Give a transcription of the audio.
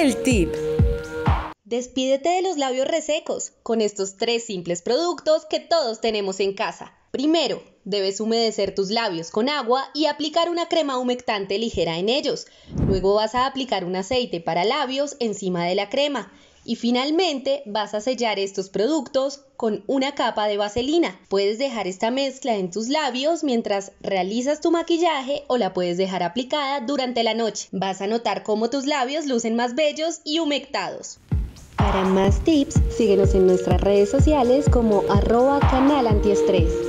el tip. Despídete de los labios resecos con estos 3 simples productos que todos tenemos en casa. Primero, debes humedecer tus labios con agua y aplicar una crema humectante ligera en ellos. Luego vas a aplicar un aceite para labios encima de la crema. Y finalmente vas a sellar estos productos con una capa de vaselina. Puedes dejar esta mezcla en tus labios mientras realizas tu maquillaje o la puedes dejar aplicada durante la noche. Vas a notar cómo tus labios lucen más bellos y humectados. Para más tips, síguenos en nuestras redes sociales como @canalantiestrés.